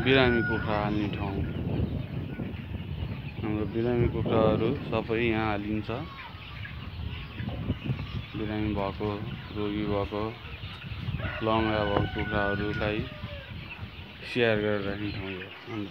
बिरामी कुखुरा हाल्ने ठाउँ। हाम्रो बिरामी कुखुराहरू सबै यहाँ हालिन्छ। बिरामी भएको, रोगी भएको, लङ्गडा भएको कुखुराहरूलाई स्याहार गरेर राख्ने ठाउँ हो।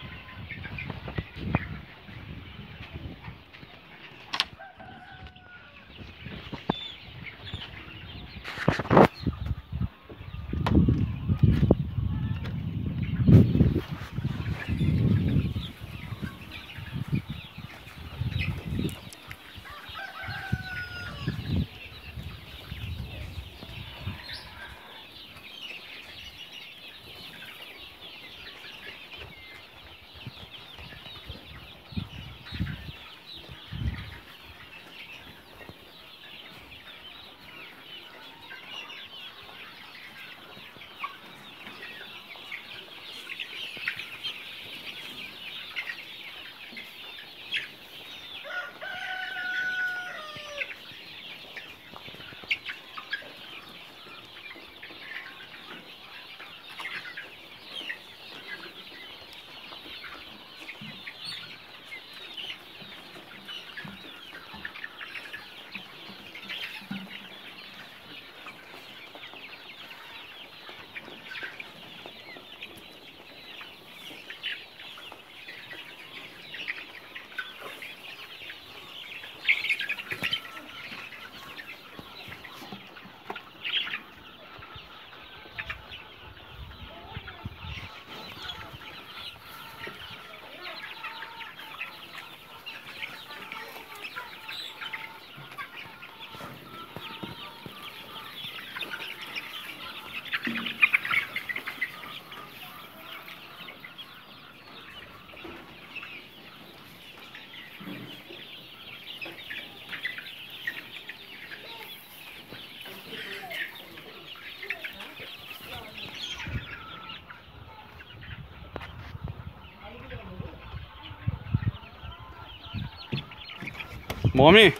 मम्मी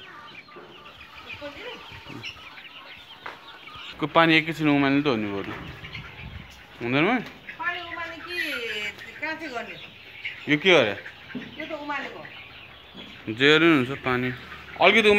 को पानी एकैछिन उमाल्नु त हो नि बरु हुँदैन पानी उमाल्ने कि काँचै गर्ने यो के अरे यो त उमालेको जे हुन्छ पानी अलिकति